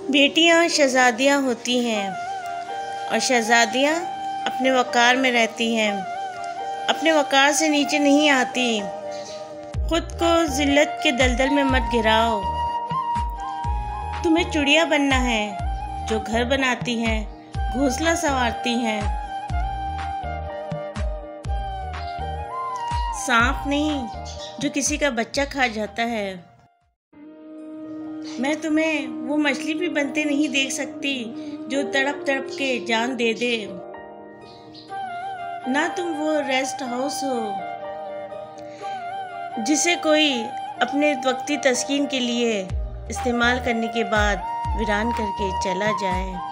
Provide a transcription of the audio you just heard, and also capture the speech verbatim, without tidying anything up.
बेटियां शहज़ादियाँ होती हैं और शहज़ादियाँ अपने वक़ार में रहती हैं, अपने वक़ार से नीचे नहीं आती। ख़ुद को ज़िल्लत के दलदल में मत गिराओ। तुम्हें चिड़िया बनना है जो घर बनाती हैं, घोंसला संवारती हैं, सांप नहीं जो किसी का बच्चा खा जाता है। मैं तुम्हें वो मछली भी बनते नहीं देख सकती जो तड़प तड़प के जान दे दे। ना तुम वो रेस्ट हाउस हो जिसे कोई अपने वक्ती तस्कीन के लिए इस्तेमाल करने के बाद वीरान करके चला जाए।